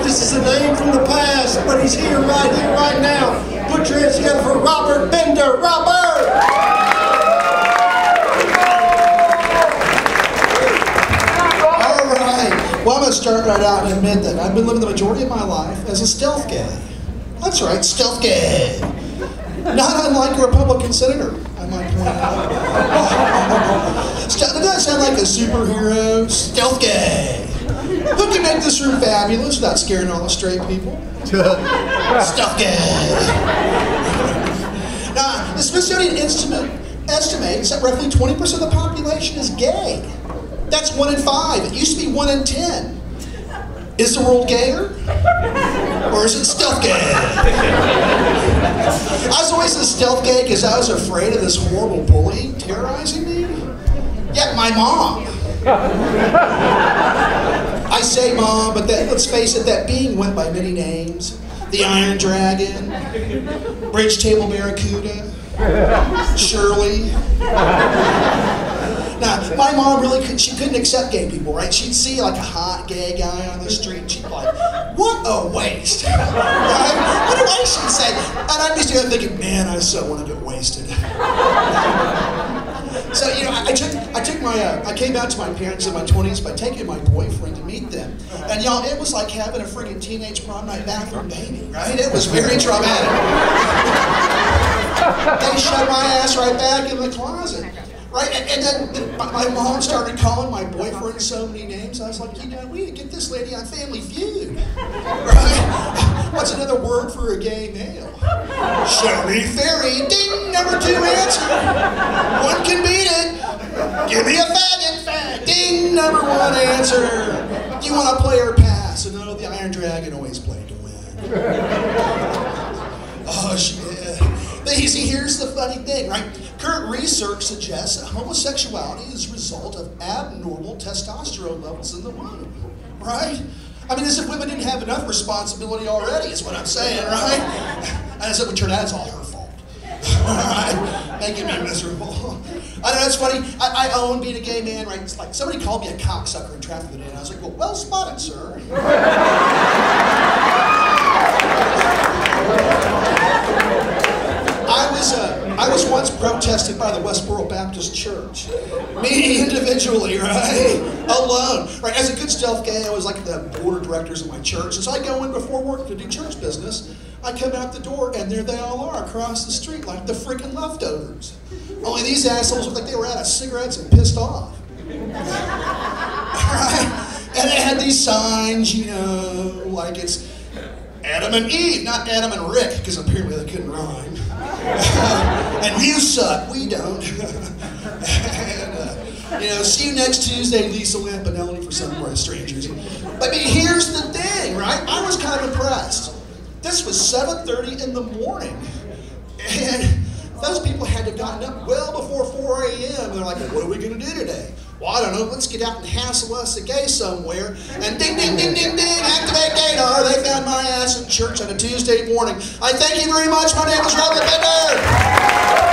This is a name from the past, but he's here, right now. Put your hands together for Robert Bender. Robert! All right. Well, I'm going to start right out and admit that I've been living the majority of my life as a stealth gay. That's right, stealth gay. Not unlike a Republican senator, I might point out. That does sound like a superhero, stealth gay. Who can make this room fabulous without scaring all the straight people? Stealth gay. Now, the Smithsonian Institute estimates that roughly 20% of the population is gay. That's 1 in 5. It used to be 1 in 10. Is the world gayer? Or is it stealth gay? I was always a stealth gay because I was afraid of this horrible bully terrorizing me. Yeah, my mom. I say mom, but let's face it, that being went by many names. The Iron Dragon, Bridge Table Barracuda, Shirley. Now, my mom really couldn't accept gay people, right? She'd see like a hot gay guy on the street and she'd be like, what a waste. Right? What a waste, she'd say. And I'm just thinking, man, I so want to get wasted. So, you know, I came out to my parents in my 20s by taking my boyfriend to meet them. And y'all, it was like having a friggin' teenage prom night bathroom baby, right? It was very traumatic. They shoved my ass right back in the closet. Right, and then my mom started calling my boyfriend so many names. I was like, you know, we need to get this lady on Family Feud. Right? What's another word for a gay male? Show me fairy. Ding, number 2 answer. One can beat it. Give me a faggot. Ding, number 1 answer. Do you want to play or pass? And no, the Iron Dragon always played to win. Oh, shit. See, here's the funny thing, right? Current research suggests that homosexuality is a result of abnormal testosterone levels in the womb, right? I mean, as if women didn't have enough responsibility already, is what I'm saying, right? And as it would turn out, it's all her fault, right? Making me miserable. I know, that's funny. I own being a gay man, right? It's like somebody called me a cocksucker in traffic the other day, and I was like, well spotted, sir. I was once protested by the Westboro Baptist Church. Me individually, right? Alone. Right, as a good stealth gay, I was like the board of directors of my church. And so I go in before work to do church business. I come out the door and there they all are across the street like the freaking leftovers. Only these assholes look like they were out of cigarettes and pissed off. Right? And they had these signs, you know, like it's Adam and Eve, not Adam and Rick, because apparently they couldn't rhyme. And you suck, we don't. And, you know, see you next Tuesday, Lisa Lampanelli for Somewhere Strangers. But I mean, here's the thing, right? I was kind of impressed. This was 7:30 in the morning. And those people had to have gotten up well before 4 a.m. They're like, well, what are we going to do today? Well, I don't know, let's get out and hassle us a gay somewhere. And ding, ding, ding, ding, ding, activate gaydar. They found my ass in church on a Tuesday morning. I thank you very much. My name is Robert Bender.